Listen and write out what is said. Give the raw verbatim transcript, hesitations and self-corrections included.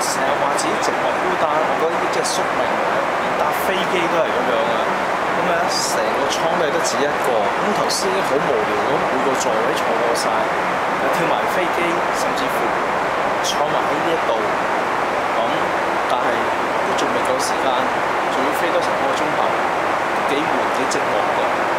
成日話自己寂寞孤單，我覺得呢啲真係宿命嚟嘅，連搭飛機都係咁樣啊！咁咧，成個艙都係得自己一個。咁頭先已經好無聊咁，每個座位坐過晒，又跳埋飛機，甚至乎坐埋喺呢一度。咁但係都仲未夠時間，仲要飛多成個鐘頭，幾悶幾寂寞㗎。